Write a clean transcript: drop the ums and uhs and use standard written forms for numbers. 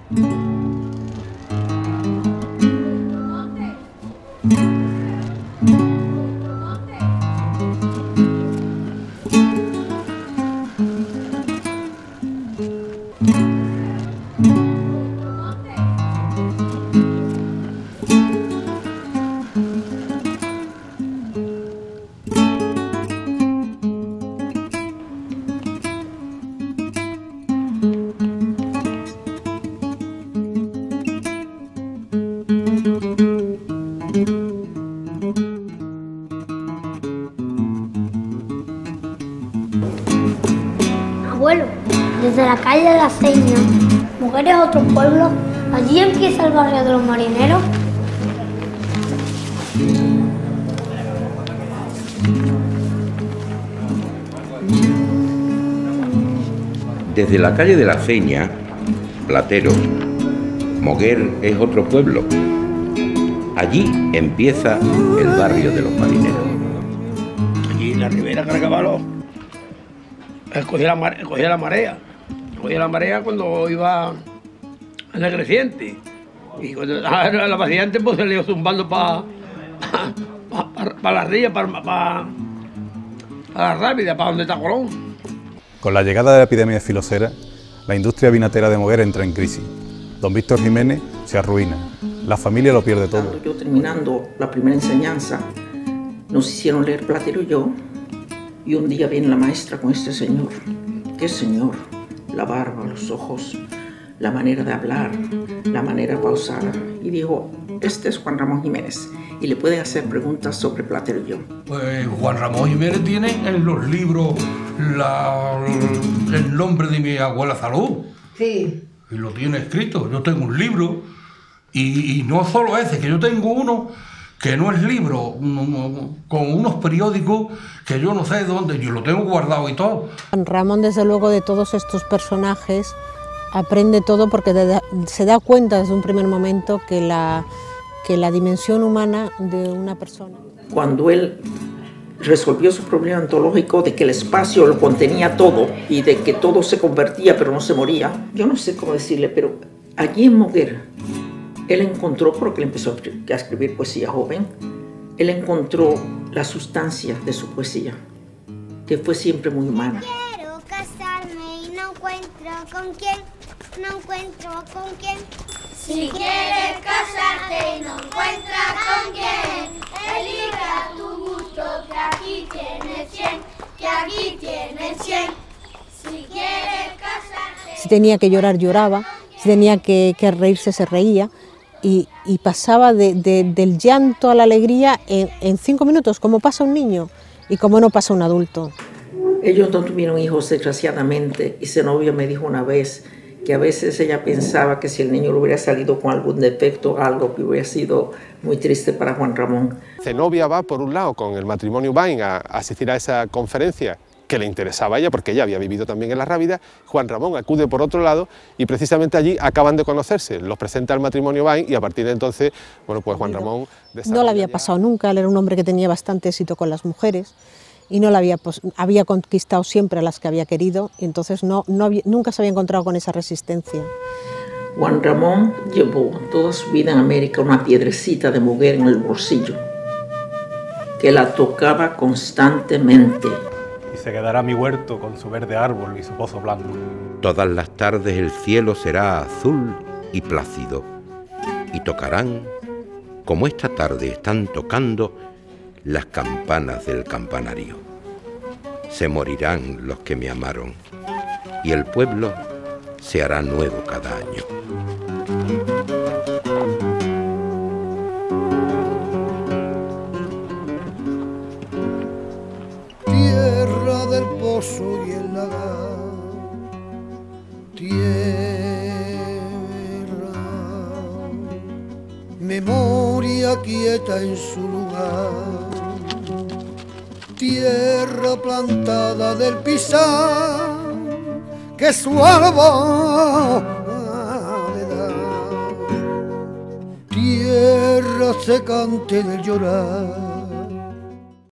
Abuelo, desde la calle de la Seña, Mujeres otro pueblo, allí empieza el barrio de los marineros. Desde la calle de la Seña, Platero, Moguer es otro pueblo. Allí empieza el barrio de los marineros. Allí en la ribera Caracabalo cogía la marea. Cogía la marea cuando iba en la creciente. Y cuando la vaciante pues se le iba zumbando para la ría, para la rápida, para donde está Colón. Con la llegada de la epidemia de filosera, la industria vinatera de Moguer entra en crisis. Don Víctor Jiménez se arruina. La familia lo pierde todo. Yo terminando la primera enseñanza, nos hicieron leer Platero y yo, y un día viene la maestra con este señor. ¿Qué señor? La barba, los ojos, la manera de hablar, la manera pausada. Y dijo, este es Juan Ramón Jiménez, y le pueden hacer preguntas sobre Platero y yo. Pues Juan Ramón Jiménez tiene en los libros el nombre de mi abuela Salud. Sí. Y lo tiene escrito. Yo tengo un libro, y no solo ese, que yo tengo uno que no es libro, con unos periódicos que yo no sé de dónde, yo lo tengo guardado y todo. Ramón, desde luego, de todos estos personajes, aprende todo porque se da cuenta desde un primer momento que la dimensión humana de una persona. Cuando él resolvió su problema ontológico de que el espacio lo contenía todo y de que todo se convertía pero no se moría, yo no sé cómo decirle, pero allí en Moguer, él encontró, porque él empezó a escribir poesía joven, él encontró la sustancia de su poesía, que fue siempre muy humana. Quiero casarme y no encuentro con quién, no encuentro con quién. Si quieres casarte y no encuentras con quién, elige a tu gusto que aquí tienes 100, que aquí tienes 100. Si quieres casarte... Si tenía que llorar, lloraba, si tenía que reírse, se reía. Y pasaba del llanto a la alegría en 5 minutos, como pasa un niño y como no pasa un adulto. Ellos no tuvieron hijos, desgraciadamente, y Zenobia me dijo una vez que a veces ella pensaba que si el niño le hubiera salido con algún defecto, algo que hubiera sido muy triste para Juan Ramón. Zenobia va, por un lado, con el matrimonio Bain a asistir a esa conferencia que le interesaba a ella, porque ella había vivido también en la Rábida. Juan Ramón acude por otro lado y precisamente allí acaban de conocerse, los presenta al matrimonio Bain y a partir de entonces, bueno, pues Juan Ramón... No le había pasado nunca, él era un hombre que tenía bastante éxito con las mujeres y no había conquistado siempre a las que había querido y entonces nunca se había encontrado con esa resistencia. Juan Ramón llevó toda su vida en América una piedrecita de Moguer en el bolsillo, que la tocaba constantemente. Y se quedará mi huerto con su verde árbol y su pozo blanco. Todas las tardes el cielo será azul y plácido, y tocarán, como esta tarde están tocando, las campanas del campanario. Se morirán los que me amaron, y el pueblo se hará nuevo cada año. Tierra del pozo y el lagar, tierra, memoria quieta en su lugar, tierra plantada del pisar, que su árbol le da, tierra secante del llorar,